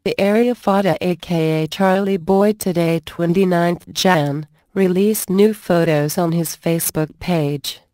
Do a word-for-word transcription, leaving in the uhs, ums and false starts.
The area Fada aka Charlie Boy today twenty-ninth January released new photos on his Facebook page.